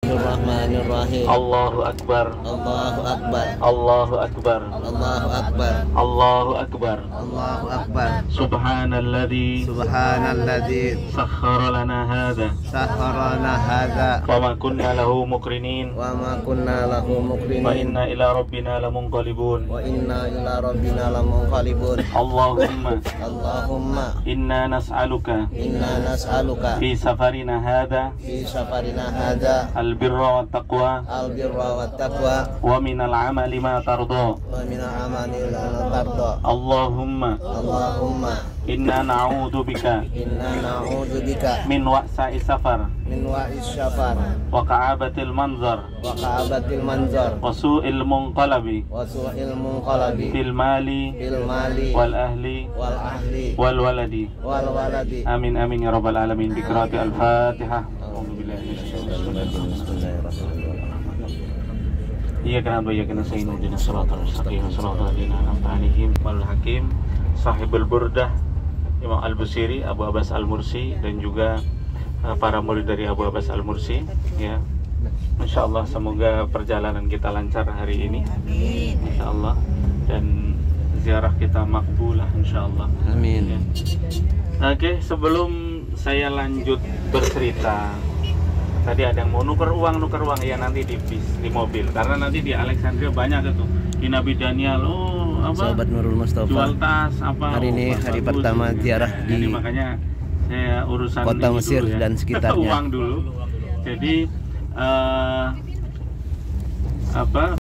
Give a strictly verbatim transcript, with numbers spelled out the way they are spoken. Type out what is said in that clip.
Bismillahirrahmanirrahim. Allahu Akbar. Allahu Akbar. Allahu Akbar. Allahu Akbar. Allahu Akbar. Allahu Akbar. Subhanalladzi Subhanalladzi sakhkhara lana hadza sakharana hadza wa ma kunna lahu muqrinin wa ma kunna lahu wa muqrinin inna ila rabbina lamunqalibun. wa inna ila rabbina lamunqalibun. Allahumma Allahumma inna nas'aluka inna nas'aluka fi safarina hadza fi safarina hadza albirra wat taqwa albirra wat taqwa wa minal amali ma tarda. wa min amali la tarda. Allahumma Allahumma inna na'udzu bika inna na'udzu bika min wa'sa'i safar min wa'is syafar wa ka'abatil manzar wa ka'abatil manzar wa su'il munqalabi wa su'il munqalabi fil mali fil mali wal ahli wal ahli wal waladi. wal waladi. Amin amin ya rabbal alamin. Bi qiraati al-Fatihah. Iya kenapa ya kena sayin dinas siratal mustaqim siratal ladzina an'amta 'alaihim wal hakim sahibul burdah Imam Al-Busiri, Abu Abbas Al-Mursi, dan juga uh, para murid dari Abu Abbas Al-Mursi ya. Insyaallah semoga perjalanan kita lancar hari ini. Insyaallah, dan ziarah kita makbulah insyaallah. Amin. Ya. Oke, sebelum saya lanjut bercerita, tadi ada yang mau nuker uang, nuker uang ya nanti di bis, di mobil, karena nanti di Alexandria banyak itu di Nabi Daniel. Oh, apa? Sahabat Nurul Mustafa. Jual tas apa? Hari ini oh, hari bagus. pertama ziarah di Jadi makanya saya urusan Kota ini Mesir dulu ya. dan sekitarnya. Uang dulu. Jadi uh, apa?